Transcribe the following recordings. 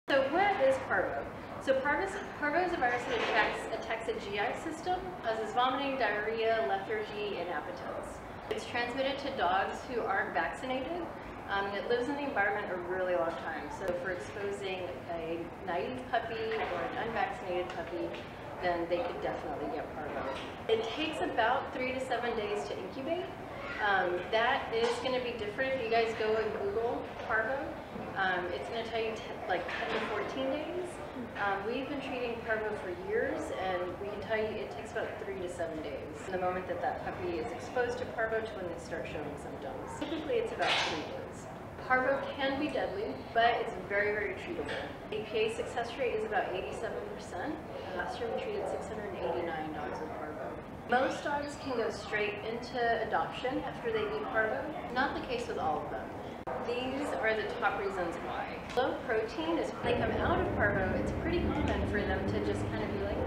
So what is parvo? So parvo is a virus that attacks the GI system, causes vomiting, diarrhea, lethargy, and appetites. It's transmitted to dogs who aren't vaccinated. It lives in the environment a really long time. So for exposing a naive puppy or an unvaccinated puppy, then they could definitely get parvo. It takes about 3 to 7 days to incubate. That is going to be different if you guys go and Google parvo. It's going to tell you like 10 to 14 days. We've been treating parvo for years, and we can tell you it takes about 3 to 7 days from the moment that that puppy is exposed to parvo to when they start showing symptoms. Typically it's about 3 days. Parvo can be deadly, but it's very, very treatable. APA success rate is about 87%. Last year we treated 689 dogs with parvo. Most dogs can go straight into adoption after they eat parvo. Not the case with all of them. These are the top reasons why. Low protein is when they come out of parvo, it's pretty common for them to just kind of be like,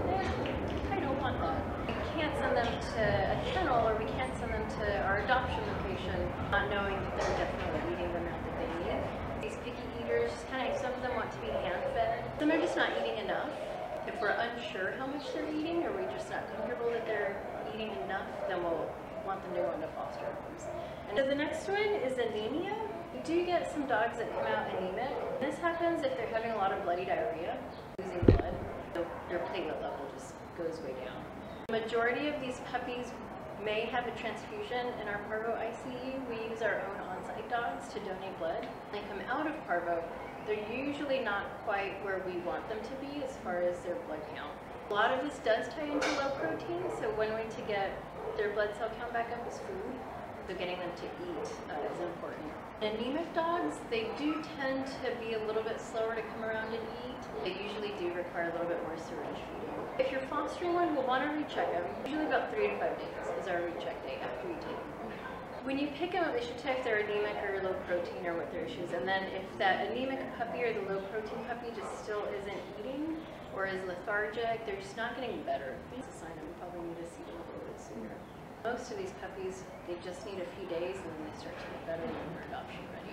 I don't want that. We can't send them to a kennel, or we can't send them to our adoption location, not knowing that they're definitely eating the amount that they need. These picky eaters, some of them want to be hand-fed. Some are just not eating enough. If we're unsure how much they're eating, or we're just not comfortable that they're eating enough, then we'll want them to go into foster homes. And so the next one is anemia. We do get some dogs that come out anemic. This happens if they're having a lot of bloody diarrhea, losing blood, so their platelet level just goes way down. The majority of these puppies may have a transfusion in our parvo ICU. We use our own on-site dogs to donate blood. When they come out of parvo, they're usually not quite where we want them to be as far as their blood count. A lot of this does tie into low protein, so one way to get their blood cell count back up is food. So getting them to eat is important. Anemic dogs, they do tend to be a little bit slower to come around and eat. They usually do require a little bit more syringe feeding. If you're fostering one, we'll want to recheck them. Usually about 3 to 5 days is our recheck date after we take them. When you pick them up, they should check if they're anemic or low protein or what their issues. And then if that anemic puppy or the low protein puppy just still isn't eating or is lethargic, they're just not getting better. It's a sign that we probably need to see them a little bit sooner. Most of these puppies, they just need a few days and then they start to get better when they're adoption ready.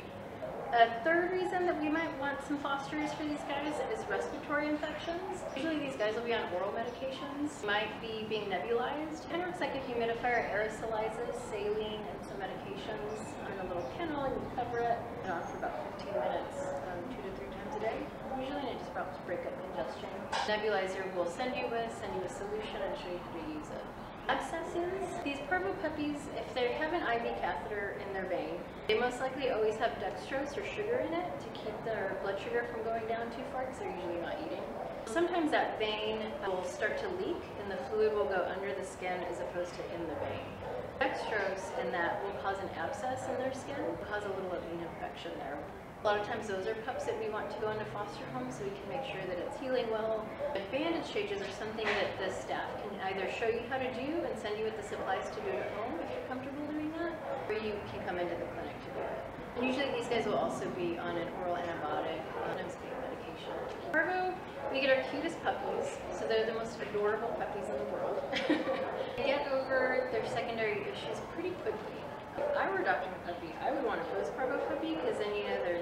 A third reason that we might want some fosters for these guys is respiratory infections. Usually these guys will be on oral medications, might be being nebulized. It works like a humidifier aerosolizes saline and some medications in a little kennel, and you cover it on for about 15 minutes, 2 to 3 times a day. Usually, and it just helps break up congestion. Nebulizer will send you a solution and show you how to use it. Abscesses. These parvo puppies, if they have an IV catheter in their vein, they most likely always have dextrose or sugar in it to keep their blood sugar from going down too far because they're usually not eating. Sometimes that vein will start to leak and the fluid will go under the skin as opposed to in the vein. Dextrose in that will cause an abscess in their skin, cause a little vein infection there. A lot of times those are pups that we want to go into foster homes so we can make sure that it's healing well. But bandage changes are something that the staff can either show you how to do and send you with the supplies to do it at home if you're comfortable doing that, or you can come into the clinic to do it. And usually these guys will also be on an oral antibiotic, sometimes pain medication. Parvo, we get our cutest puppies, so they're the most adorable puppies in the world. They get over their secondary issues pretty quickly. If I were adopting a puppy, I would want a post-parvo puppy because then there's